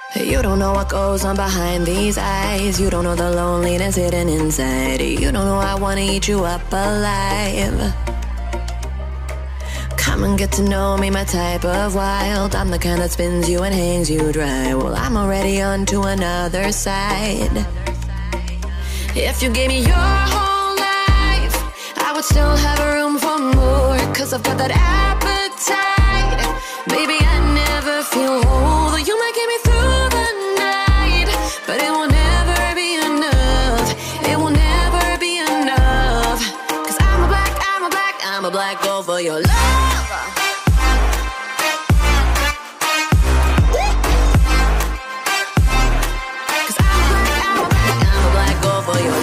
You don't know what goes on behind these eyes. You don't know the loneliness hidden inside. You don't know I wanna eat you up alive. Come and get to know me, my type of wild. I'm the kind that spins you and hangs you dry. Well, I'm already on to another side. If you gave me your whole life, I would still have room for more. Cause I've got that appetite. Baby, I never feel whole. You might get me through the night, but it will never be enough. It will never be enough. Cause I'm a black girl for your love. Cause I'm a black girl for your love.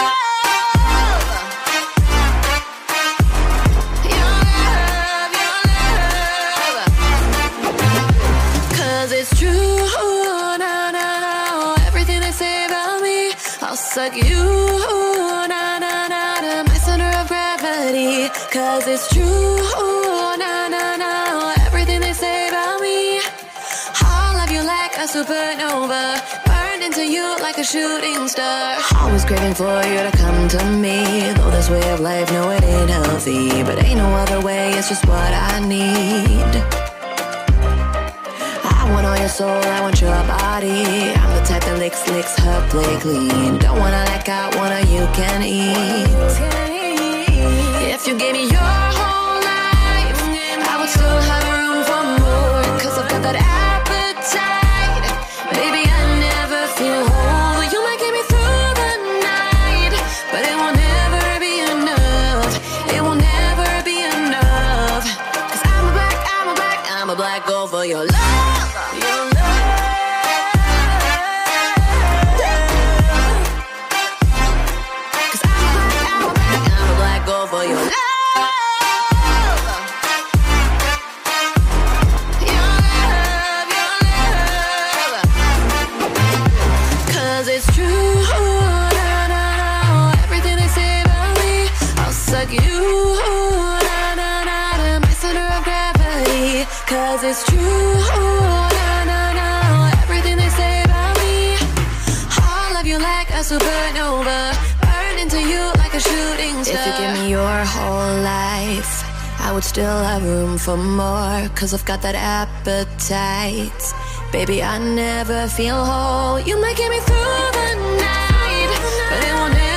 Like you, na na na, my center of gravity. Cause it's true, na na na, everything they say about me. I'll love you like a supernova, burned into you like a shooting star. Always craving for you to come to me. Though this way of life, no, it ain't healthy, but ain't no other way, it's just what I need. I want all your soul, I want your body. I'm the type that licks her plate clean. Don't wanna let out, wanna you can eat. If you gave me your whole life, I would still have room for more. Cause I've got that appetite. Baby, I never feel whole. You might get me through the night, but it will never be enough. It will never be enough. Cause I'm a black girl for your love. For your love, your love. Cause it's true, na na na, everything they say about me. I'll suck you, na na na, my center of gravity. Cause it's true, na na na, everything they say about me. I'll love you like a supernova, into you like a shooting star. If you give me your whole life, I would still have room for more. Cause I've got that appetite. Baby, I never feel whole. You might get me through the night, but it won't